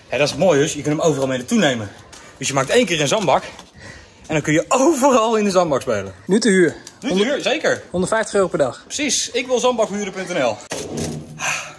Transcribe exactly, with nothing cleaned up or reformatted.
Ja, dat is mooi dus. Je kunt hem overal mee naartoe nemen. Dus je maakt één keer een zandbak. En dan kun je overal in de zandbak spelen. Nu te huur. Nu te huur, zeker. honderdvijftig euro per dag. Precies. Ik wil zandbakhuren punt n l.